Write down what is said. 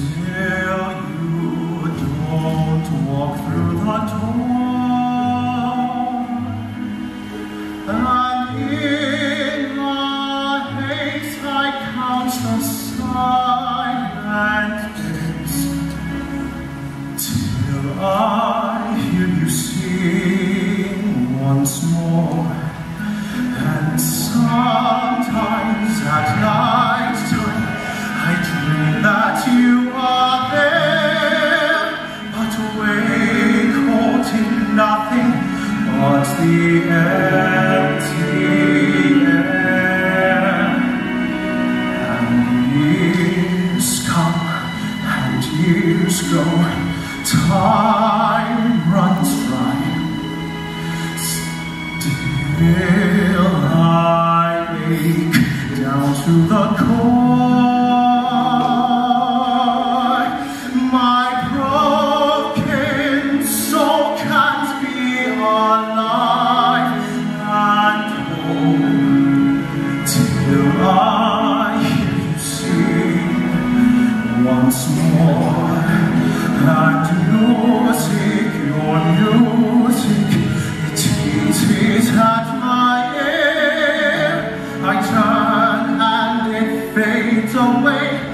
Still you don't walk through the door, and in my haste I count the silent days, till I hear you sing once more. And sometimes at night time I dream that you are there, but awake caught in nothing but the empty air. And years come and years go, time runs dry. Still I ache down to the core. My broken soul can't be alive and whole till I hear you sing once more. And music, your music, it teases at my ear. I turn and it fades away.